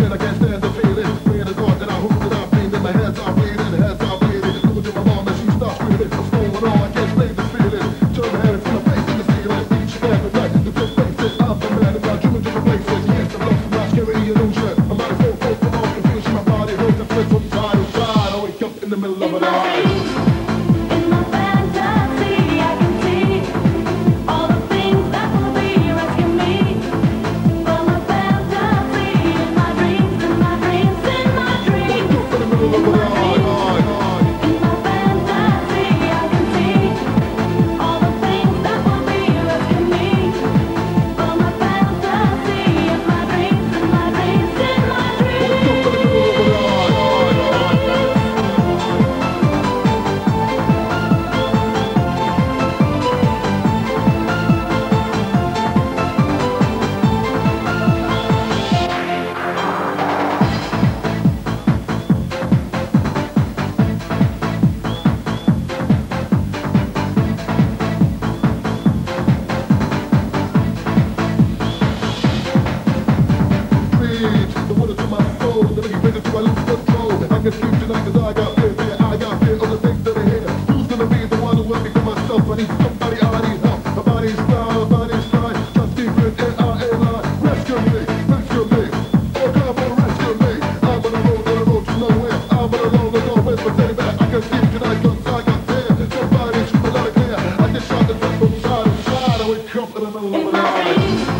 I can't stand the feeling. When I thought that I hooked it up, in my head's all bleeding, head's all bleeding. Looking to my mom and she starts screaming. What's going on? I can't explain this feeling. Turn my head and feel a face in the ceiling. Each and every night, the big faces. I'm the man in my dreaming different places. Yes, I'm lost from my scary illusion. I'm out of full from all confusion. My body hurts and flips from side to side. I wake up in the middle of the night. The water to my soul, the making better till I lose control. I can sleep tonight 'cause I got fear, I got fear of the things that I hear. Who's gonna be the one who will become myself? I need somebody, I need help. My body's fine, just deep in N-I-N-I. Rescue me, oh come on, rescue me. I'm on the road to nowhere. I'm on the road to nowhere, but stay back. I can sleep tonight 'cause I got fear. Somebody shoot me loud and clear. I get shot and from side to side. I wake up in the middle of the night.